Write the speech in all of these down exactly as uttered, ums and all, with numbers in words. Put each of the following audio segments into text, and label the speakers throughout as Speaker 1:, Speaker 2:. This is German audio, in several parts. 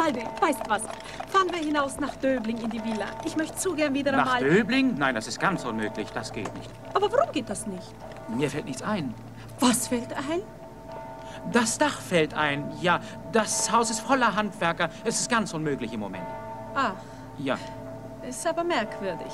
Speaker 1: Baldi, weißt was? Fahren wir hinaus nach Döbling in die Villa. Ich möchte zu gern wieder
Speaker 2: nach
Speaker 1: einmal...
Speaker 2: Nach Döbling? Nein, das ist ganz unmöglich. Das geht nicht.
Speaker 1: Aber warum geht das nicht?
Speaker 2: Mir fällt nichts ein.
Speaker 1: Was fällt ein?
Speaker 2: Das Dach fällt ein. Ja, das Haus ist voller Handwerker. Es ist ganz unmöglich im Moment.
Speaker 1: Ach.
Speaker 2: Ja.
Speaker 1: Ist aber merkwürdig.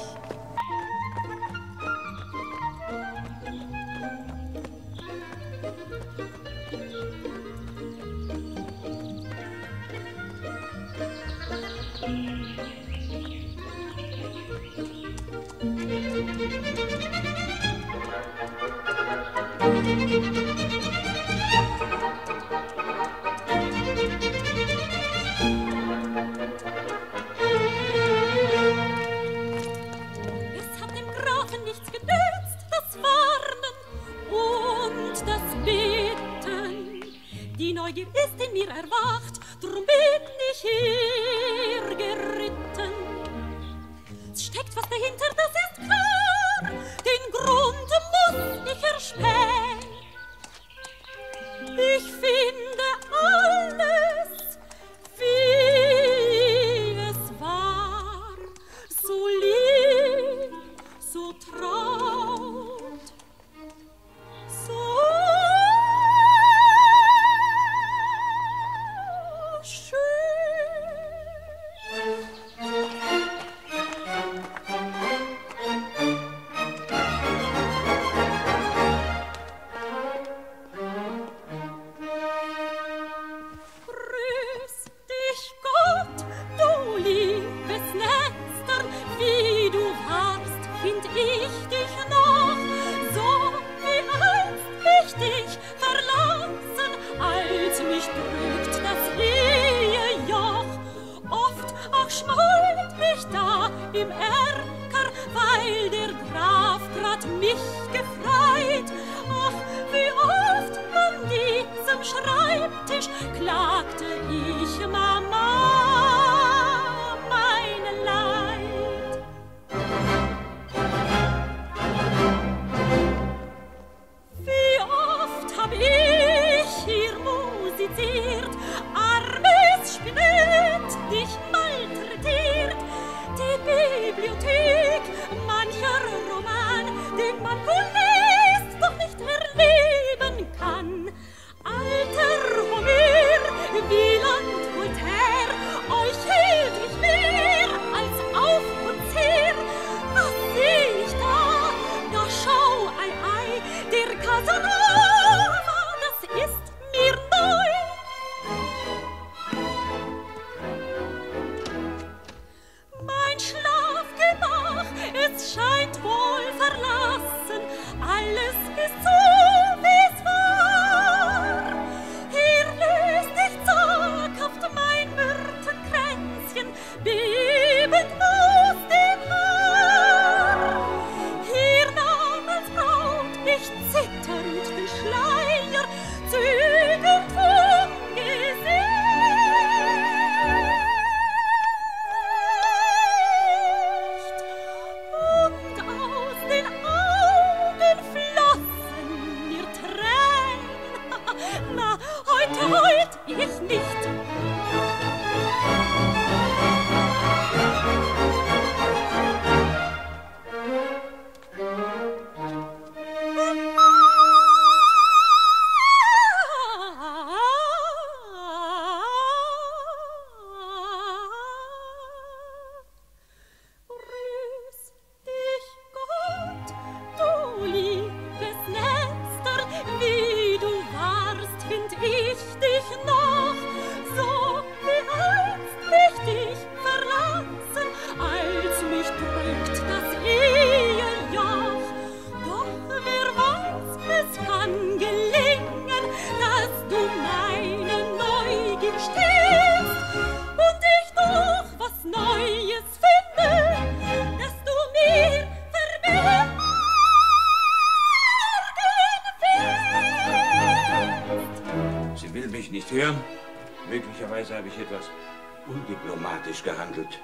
Speaker 3: Möglicherweise habe ich etwas undiplomatisch gehandelt.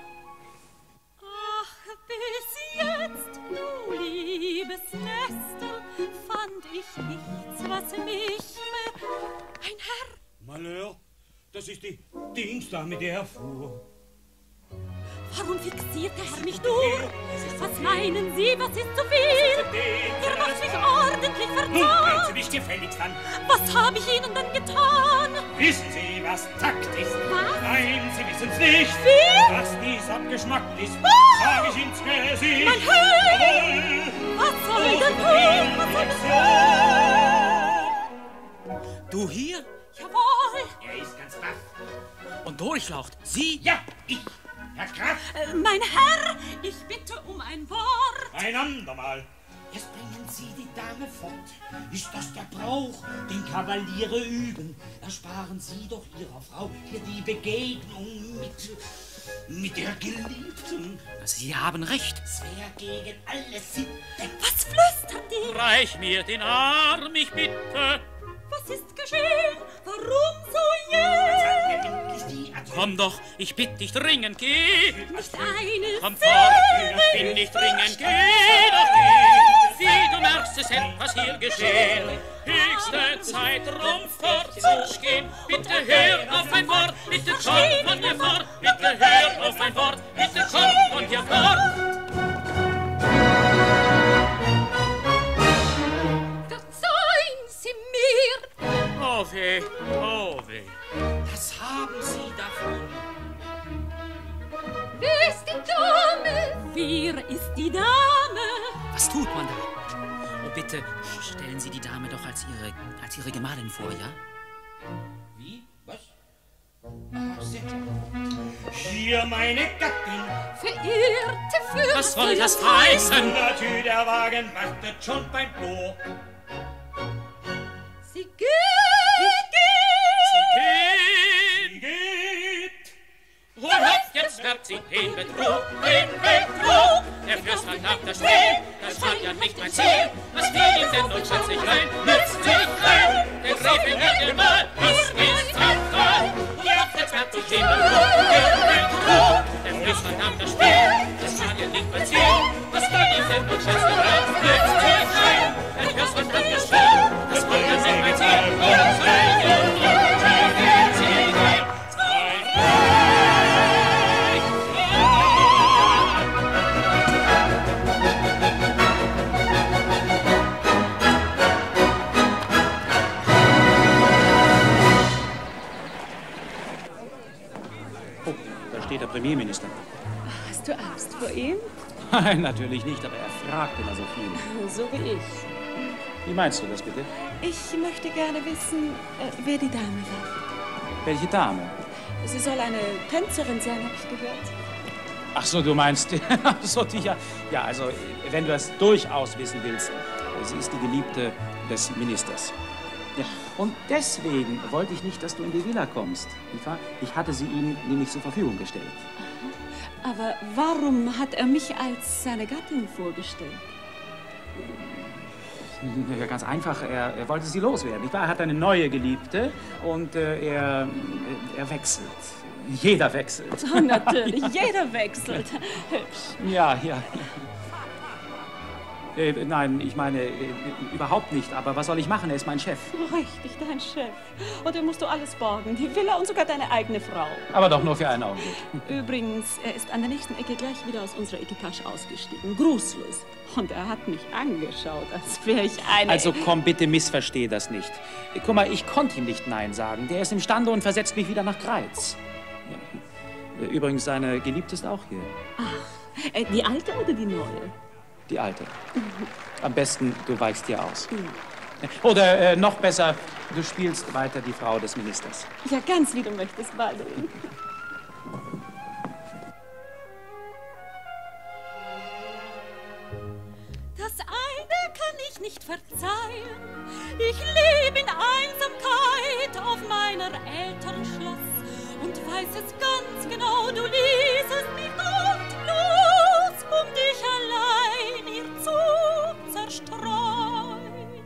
Speaker 4: Ach, bis jetzt, du liebes Nester, fand ich nichts, was mich mehr... Ein Herr!
Speaker 5: Malheur,
Speaker 3: Das ist die Dienstdame, der er fuhr.
Speaker 4: Warum fixiert der Herr mich nur? Was meinen Sie, was ist zu viel? Ihr macht mich ordentlich
Speaker 3: Nun, bringen
Speaker 4: verzahnt.
Speaker 3: Sie mich gefälligst an.
Speaker 4: Was habe ich Ihnen denn getan?
Speaker 3: Wissen Sie, was Takt ist?
Speaker 4: Was?
Speaker 3: Nein, Sie wissen's nicht.
Speaker 4: Wie?
Speaker 3: Dass dies abgeschmackt ist,
Speaker 4: Was?
Speaker 3: sag ich ins Gesicht.
Speaker 4: Mein Herr!
Speaker 3: Jawohl!
Speaker 4: Was soll
Speaker 3: So
Speaker 4: denn
Speaker 3: viel
Speaker 4: tun? Was soll denn tun?
Speaker 2: Du hier?
Speaker 4: Jawohl!
Speaker 3: Er ist ganz baff.
Speaker 2: Und durchlaucht. Sie?
Speaker 3: Ja, ich. Herr Graf.
Speaker 4: Äh, mein Herr, ich bitte um ein Wort.
Speaker 3: Ein andermal. Jetzt bringen Sie die Dame fort. Ist das der Brauch, den Kavaliere üben? Ersparen Sie doch Ihrer Frau hier die Begegnung mit, mit der Geliebten.
Speaker 2: Sie haben recht.
Speaker 3: Es wäre gegen alle Sitten.
Speaker 4: Was flüstern die?
Speaker 2: Reich mir den Arm, ich bitte.
Speaker 4: Was ist geschehen? Warum so
Speaker 3: Sag
Speaker 4: jäh?
Speaker 3: mir endlich die Adieu.
Speaker 2: Komm doch, ich bitt dich dringend, geh.
Speaker 4: Nicht eine
Speaker 2: Komm fort,
Speaker 4: Szene
Speaker 2: ich bin nicht
Speaker 4: ist
Speaker 2: dringend, geh
Speaker 4: geschehen.
Speaker 2: doch, geh. Sieh, du merkst, es etwas hier geschehen. Höchste Zeit, drum fortzugehen. Bitte hör auf mein Wort, bitte komm von mir fort. Bitte hör auf mein Wort, bitte komm von hier fort.
Speaker 4: Verzeihen Sie mir.
Speaker 2: Oh weh, oh weh.
Speaker 3: Was haben Sie davon?
Speaker 4: Wer ist die Dame? Wer ist die Dame?
Speaker 2: Was tut man da? Oh, bitte, stellen Sie die Dame doch als Ihre, als Ihre Gemahlin vor, ja?
Speaker 3: Wie? Was? Ach, sehr. Hier meine Gattin.
Speaker 4: Verehrte Fürstin.
Speaker 2: Was soll das heißen?
Speaker 3: Natürlich, der Wagen wartet schon beim Tor.
Speaker 4: Sie geht.
Speaker 2: Sie geht.
Speaker 3: Sie geht.
Speaker 2: Und hopp, jetzt wird sie den Betrug, den Betrug. Der Fürst hat nach der Spiel, das war ja nicht mein Ziel. Was fiel ihm denn nun schützt sich rein, nützt sich rein. Der Gräfin wird ihr Mal, das ist fatal. Ja, jetzt wird sie den Betrug, den Betrug. Der Fürst hat nach der Spiel, das war ja nicht mein Ziel. Was fiel ihm denn nun schützt sich rein, nützt sich rein. Der Fürst hat nach der Spiel, das war ja nicht mein Ziel. Und zwei Jungen, die will sie rein. Der Premierminister.
Speaker 1: Hast du Angst vor ihm?
Speaker 2: Nein, natürlich nicht, aber er fragt immer so viel.
Speaker 1: So wie ich.
Speaker 2: Wie meinst du das bitte?
Speaker 1: Ich möchte gerne wissen, äh, wer die Dame war.
Speaker 2: Welche Dame?
Speaker 1: Sie soll eine Tänzerin sein, habe ich gehört.
Speaker 2: Ach so, du meinst, ach so, die, ja, ja, also, wenn du das durchaus wissen willst, sie ist die Geliebte des Ministers. Ja, und deswegen wollte ich nicht, dass du in die Villa kommst. Ich hatte sie ihm nämlich zur Verfügung gestellt.
Speaker 1: Aha. Aber warum hat er mich als seine Gattin vorgestellt?
Speaker 2: Ja, ganz einfach, er, er wollte sie loswerden. Nicht wahr? Er hat eine neue Geliebte und äh, er, er wechselt. Jeder wechselt.
Speaker 1: Oh, natürlich, jeder wechselt. Hübsch.
Speaker 2: Ja, ja. Äh, nein, ich meine, äh, überhaupt nicht. Aber was soll ich machen? Er ist mein Chef.
Speaker 1: Richtig, dein Chef. Und er musst du alles borgen. Die Villa und sogar deine eigene Frau.
Speaker 2: Aber doch nur für einen Augenblick.
Speaker 1: Übrigens, er ist an der nächsten Ecke gleich wieder aus unserer Equipage ausgestiegen. Grußlos. Und er hat mich angeschaut, als wäre ich eine...
Speaker 2: Also komm, bitte missversteh das nicht. Guck mal, ich konnte ihm nicht Nein sagen. Der ist imstande und versetzt mich wieder nach Greiz. Ja. Übrigens, seine Geliebte ist auch hier.
Speaker 1: Ach, äh, die alte oder die neue?
Speaker 2: Die alte. Am besten, du weichst hier aus. Oder äh, noch besser, du spielst weiter die Frau des Ministers.
Speaker 1: Ja, ganz wie du möchtest, Balduin.
Speaker 4: Das eine kann ich nicht verzeihen. Ich lebe in Einsamkeit auf meiner Eltern Schloss und weiß es ganz genau, du ließest mich dort los, um dich allein hier zu zerstreuen.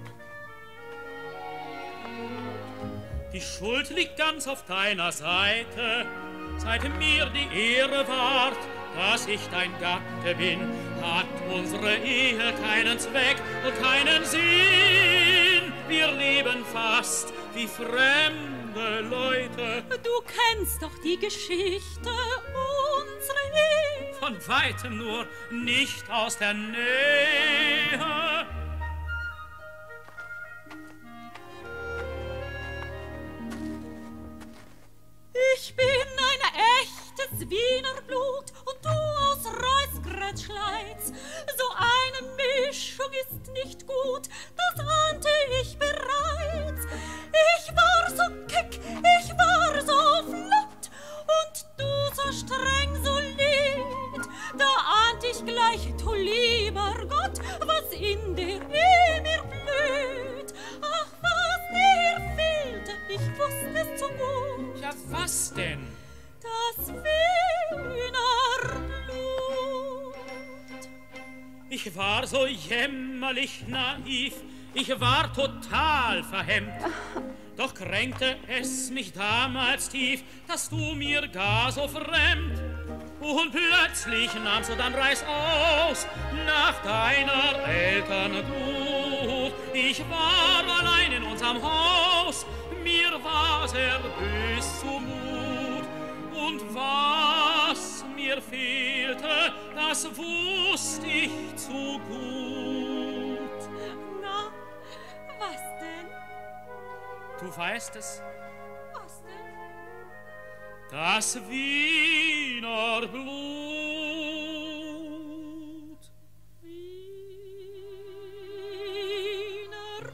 Speaker 5: Die Schuld liegt ganz auf deiner Seite, seit mir die Ehre ward, dass ich dein Gatte bin, hat unsere Ehe keinen Zweck und keinen Sinn. Wir leben fast wie Fremde andere Leute.
Speaker 4: Du kennst doch die Geschichte, unsere Ehe.
Speaker 5: Von weitem nur, nicht aus der Nähe.
Speaker 4: Ich bin ein echtes Wiener Blut und du aus Reichsgrätschleiz. So eine Mischung ist nicht gut, das ahnte ich bereits. Ich war so keck, ich war so flott und du so streng, so lieb. Da ahnt ich gleich, du lieber Gott, was in der Ehe mir blüht. Ach, was dir fehlte, ich wusste es zu gut.
Speaker 5: Ja, was denn?
Speaker 4: Das Wiener Blut.
Speaker 5: Ich war so jämmerlich naiv, ich war total verhemmt. Doch kränkte es mich damals tief, dass du mir gar so fremd. Und plötzlich nahmst du dann Reis aus nach deiner Eltern Gut. Ich war allein in unserem Haus, mir war sehr bös zumut. Und was mir fehlte, das wusst ich zu gut.
Speaker 4: Na, was denn?
Speaker 5: Du weißt es.
Speaker 4: Was denn?
Speaker 5: Das Wiener Blut.
Speaker 4: Wiener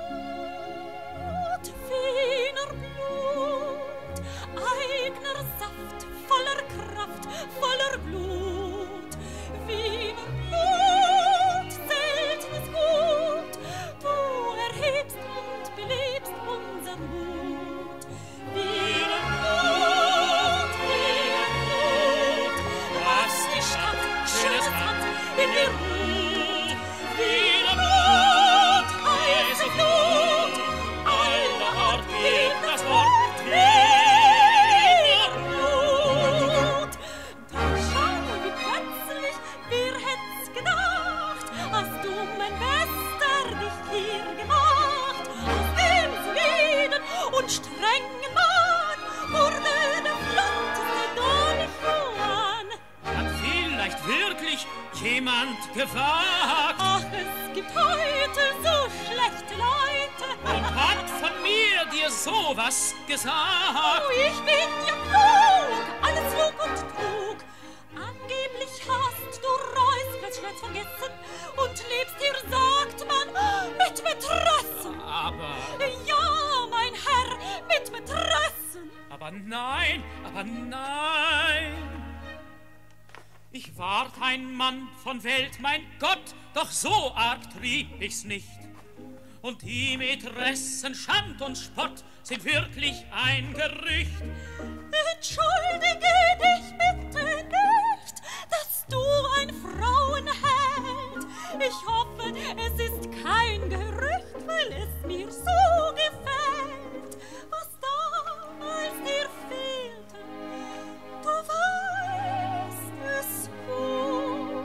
Speaker 4: Blut, Wiener Blut, eigener Saft, voller Kraft, voller Blut. Wiener Blut, seltenes Gut, du erhebst und belebst unser Mut. Wiener Blut, Wiener Blut, was die Stadt schönes hat in der Hut. Wiener Blut, heiße Blut, allerorts geht das Wort Wiener Blut. Da schau, wie plötzlich, wer hätt's gedacht, hast du, mein Bester, dich hier gemacht. Aus dem soliden und strengen Mann wurde der flotteste Don Juan.
Speaker 5: Hat vielleicht wirklich jemand gewagt
Speaker 4: Ach, es gibt heute so schlechte Leute.
Speaker 5: und hat von mir dir sowas gesagt?
Speaker 4: Oh, ich bin ja klug, alles Lug und Trug. Angeblich hast du Reusgrätschleiz vergessen und lebst hier, sagt man, mit Mätressen.
Speaker 5: Aber,
Speaker 4: Ja, mein Herr, mit Mätressen.
Speaker 5: aber nein, aber nein. Ich ward ein Mann von Welt, mein Gott, doch so arg trieb ich's nicht. Und die Mätressen, Schand und Spott sind wirklich ein Gerücht.
Speaker 4: Entschuldige dich bitte nicht, dass du ein Frauenheld. Ich hoffe, es ist kein Gerücht, weil es mir so gefällt, was damals dir fehlte. Du weißt es gut.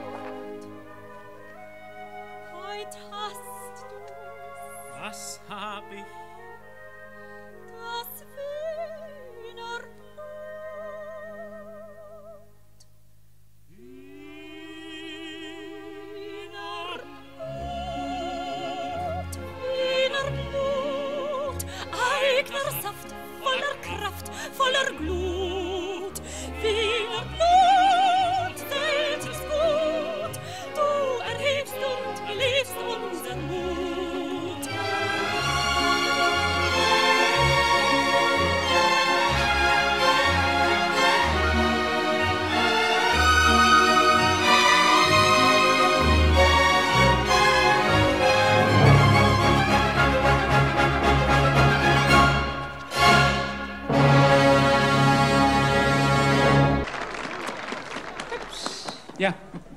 Speaker 4: Heut hast du's,
Speaker 5: Was hab ich?
Speaker 4: das Wiener Blut. Wiener Blut, Wiener Blut, eigener Saft, voller Kraft, voller Glut. Wiener Blut, seltenes Gut, du erhebst und belebst unseren Mut.
Speaker 6: Ja.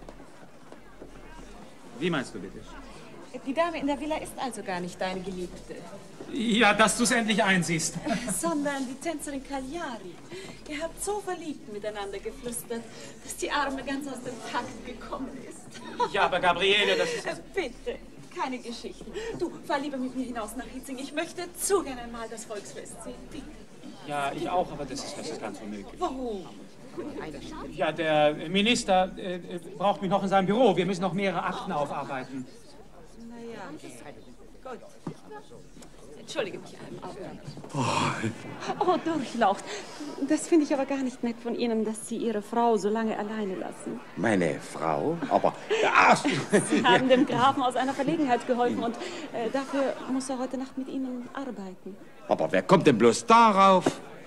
Speaker 6: Wie meinst du bitte?
Speaker 1: Die Dame in der Villa ist also gar nicht deine Geliebte,
Speaker 6: Ja, dass du es endlich einsiehst.
Speaker 1: sondern die Tänzerin Cagliari. Ihr habt so verliebt miteinander geflüstert, dass die Arme ganz aus dem Takt gekommen ist.
Speaker 6: Ja, aber Gabriele, das ist...
Speaker 1: Äh, Bitte, keine Geschichten. Du, fahr lieber mit mir hinaus nach Hitzing. Ich möchte zu gerne mal das Volksfest sehen. Bitte.
Speaker 6: Ja, ich auch, aber das ist, das ist ganz unmöglich.
Speaker 1: Warum?
Speaker 6: Ja, der Minister äh, braucht mich noch in seinem Büro. Wir müssen noch mehrere Akten aufarbeiten.
Speaker 1: Naja, gut. Entschuldige mich einen Augenblick.
Speaker 6: Oh,
Speaker 1: oh Durchlaucht. Das finde ich aber gar nicht nett von Ihnen, dass Sie Ihre Frau so lange alleine lassen.
Speaker 7: Meine Frau? Aber... Ach,
Speaker 1: Sie haben dem Grafen aus einer Verlegenheit geholfen und äh, dafür muss er heute Nacht mit Ihnen arbeiten.
Speaker 7: aber wer kommt denn bloß darauf?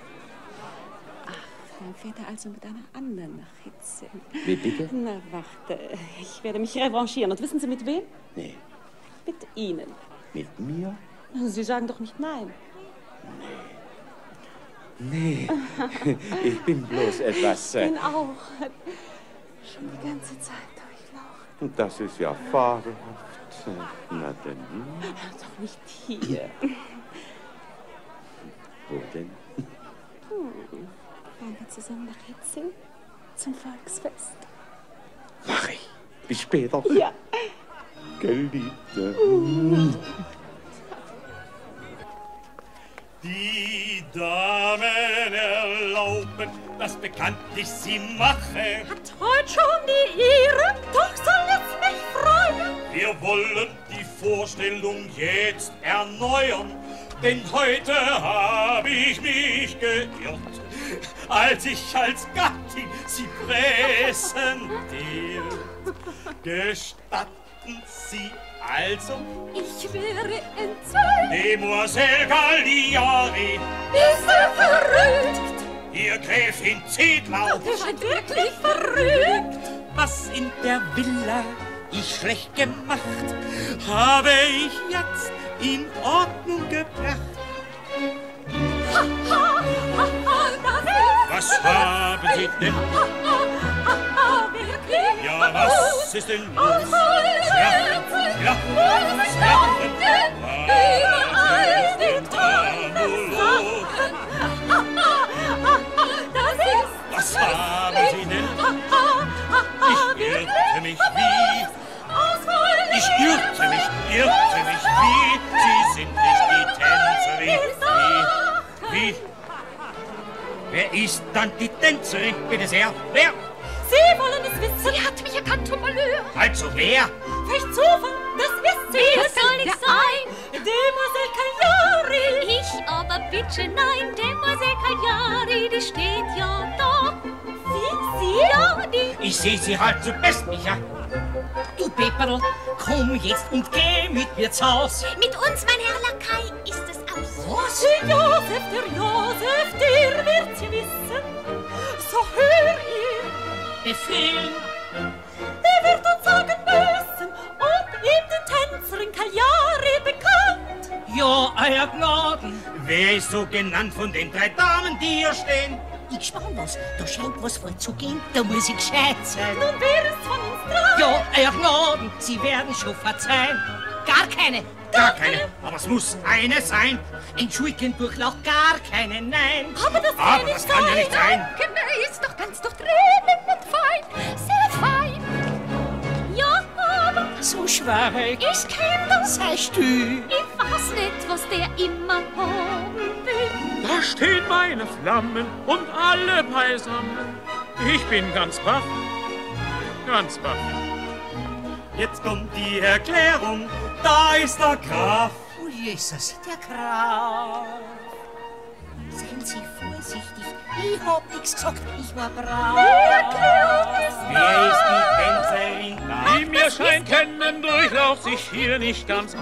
Speaker 1: Dann fährt er also mit einer anderen nach Hitzing.
Speaker 7: Wie bitte?
Speaker 1: Na, warte. Ich werde mich revanchieren. Und wissen Sie mit wem?
Speaker 7: Nee.
Speaker 1: Mit Ihnen.
Speaker 7: Mit mir?
Speaker 1: Sie sagen doch nicht nein.
Speaker 7: Nee. Nee. Ich bin bloß etwas... Äh,
Speaker 1: Ich bin auch. Schon die ganze Zeit durchlaucht.
Speaker 7: das ist ja fabelhaft. Na denn.
Speaker 1: Doch nicht hier.
Speaker 7: Wo denn?
Speaker 1: Hm. Fahren wir zusammen nach Hitzing zum Volksfest.
Speaker 7: Mach ich. Bis später.
Speaker 1: Ja.
Speaker 7: Geliebte.
Speaker 1: Mm.
Speaker 3: Die Damen erlauben, dass bekanntlich sie mache.
Speaker 4: Hat heut schon die Ehre, doch soll es mich freuen.
Speaker 3: Wir wollen die Vorstellung jetzt erneuern, denn heute habe ich mich geirrt, als ich als Gattin sie präsentiert. Gestatten Sie also,
Speaker 4: Ich wäre entzückt,
Speaker 3: Demoiselle Galliari,
Speaker 4: ist er verrückt.
Speaker 3: ihr Gräfin Zedlau,
Speaker 4: Der scheint wirklich verrückt.
Speaker 3: was in der Villa ich schlecht gemacht, habe ich jetzt in Ordnung gebracht.
Speaker 4: Ha, ha, ha, ha, das ist
Speaker 3: Was haben Sie denn?
Speaker 4: ha, ha, ha, ha, wirklich
Speaker 3: Ja, was ist denn los?
Speaker 4: Aus Holz,
Speaker 3: Lachen,
Speaker 4: Lachen,
Speaker 3: Lachen,
Speaker 4: überall die tollen Sachen. Ha, ha, ha, ha, das ist
Speaker 3: Was haben Sie denn?
Speaker 4: Ha, ha, ha, ha,
Speaker 3: Ich irrte mich wie,
Speaker 4: Aus Holz,
Speaker 3: ich irrte mich, irrte mich wie, Sie sind nicht die Tänzerin. Wie, wie? Wer ist dann die Tänzerin, bitte sehr? Wer?
Speaker 4: Sie wollen es wissen. Sie hat mich erkannt, um Malheur.
Speaker 3: Also wer?
Speaker 4: Vielleicht Zufall, das ist sie. Das soll nicht sein. Demoiselle Cagliari. Ich aber bitte nein. Demoiselle Cagliari, die steht ja da. Wie, sie? Ja, die.
Speaker 3: Ich sehe Sie halt zuerst, Micha. Du Peperl, komm jetzt und geh mit mir zu Haus.
Speaker 4: Mit uns, mein Herr Lakai, ist es aus. Was? Der Josef, der Josef, der wird sie wissen. So hör ihr.
Speaker 3: Befehl.
Speaker 4: Er wird uns sagen müssen, ob ihm die Tänzerin Cagliari bekannt.
Speaker 3: Ja, euer Gnaden. Wer ist so genannt von den drei Damen, die hier stehen?
Speaker 8: Ich spann was, da scheint was vorzugehen, da muss ich gescheit sein.
Speaker 4: Nun wer ist von uns drei?
Speaker 8: Ja, euer Gnaden, Sie werden schon verzeihen. Gar keine.
Speaker 3: Gar keine, aber es muss eine sein.
Speaker 8: Entschuldigen, Durchlauch, gar keine, nein.
Speaker 4: Aber das kann,
Speaker 3: Aber
Speaker 4: nicht,
Speaker 3: das kann ja nicht sein.
Speaker 4: Genau, ist doch ganz durchdrehen und fein, sehr fein. Ja, aber
Speaker 8: So schwach,
Speaker 4: ich kenn das.
Speaker 8: sei still.
Speaker 4: Ich weiß nicht, was der immer haben will.
Speaker 5: Da stehen meine Flammen und alle beisammen. Ich bin ganz baff, ganz baff.
Speaker 3: Jetzt kommt die Erklärung, da ist der Graf.
Speaker 8: Oh Jesus, der Graf. Seien Sie vorsichtig, ich hab nichts gesagt, ich war brav.
Speaker 3: Wer ist die Tänzerin da?
Speaker 5: Wie mir scheint, kennen Durchlauf sich hier nicht ganz aus.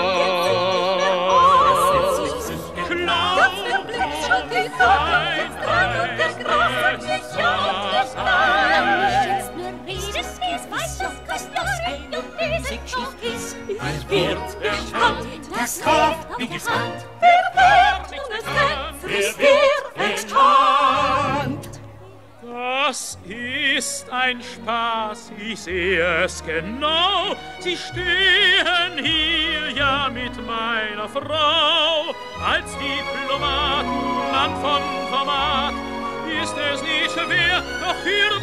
Speaker 5: Klar,
Speaker 4: Schon die Sonne dran und der Graf und ich ja und ich nein. Schätzt nur redet, es weiß, dass Cagliari und diese doch ist. Ich bin gespannt, das
Speaker 3: Graf,
Speaker 4: Lied
Speaker 3: wie
Speaker 4: auf der
Speaker 3: gespannt.
Speaker 4: Hand. Wer hört und es tänzt, wer entspannt.
Speaker 5: das ist ein Spaß, ich sehe es genau. Sie stehen hier ja mit meiner Frau. Als Diplomat, Mann von Format, ist es nicht schwer, doch hier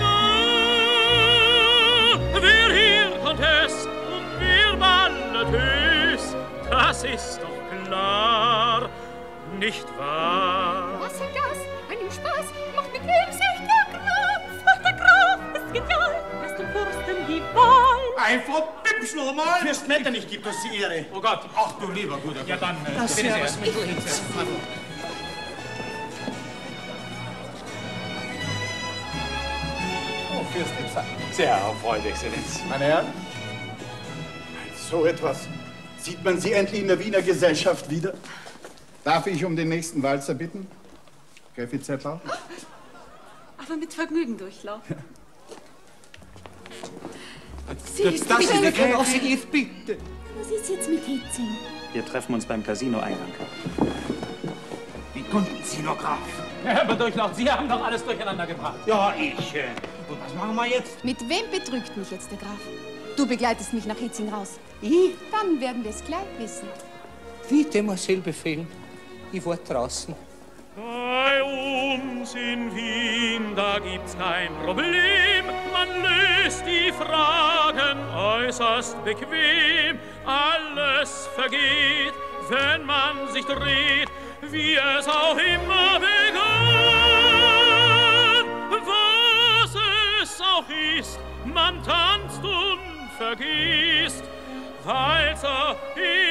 Speaker 5: war. Wer hier kommt es und wer ballet es, das ist doch klar, nicht wahr?
Speaker 4: Was soll das? Spaß, macht mit wem sich der Graf. Der Graf ist genial, lässt dem Fürsten die Wahl.
Speaker 9: Einfach bimsch nochmal. Fürst Metternich gibt uns die Ehre.
Speaker 6: Oh Gott.
Speaker 9: Ach du lieber guter Gott.
Speaker 6: Ja dann, äh,
Speaker 9: das
Speaker 6: bitte
Speaker 9: wäre
Speaker 6: sehr.
Speaker 9: mit du hinsetzt.
Speaker 6: Oh, Fürst Ipsa. Sehr erfreut, Exzellenz.
Speaker 9: Meine Herren, so etwas sieht man Sie endlich in der Wiener Gesellschaft wieder. Darf ich um den nächsten Walzer bitten? Gräfin Zettler?
Speaker 1: Aber mit Vergnügen durchlaufen.
Speaker 3: Sie ist das ist der Genosse, ich bitte.
Speaker 8: Was ist jetzt mit Hitzing?
Speaker 10: Wir treffen uns beim Casino-Eingang.
Speaker 3: Wie konnten Sie noch, Graf?
Speaker 6: Herr Durchlaucht, Sie haben doch alles durcheinander gebracht.
Speaker 3: Ja, ich. Äh, und was machen wir jetzt?
Speaker 11: Mit wem betrügt mich jetzt der Graf? Du begleitest mich nach Hitzing raus.
Speaker 3: Ich?
Speaker 11: Dann werden wir es gleich wissen.
Speaker 3: Wie Demoiselle befehlen. Ich war draußen.
Speaker 5: Bei uns in Wien, da gibt's kein Problem. Man löst die Fragen äußerst bequem. Alles vergeht, wenn man sich dreht, wie es auch immer begann. Was es auch ist, man tanzt und vergisst. Walzer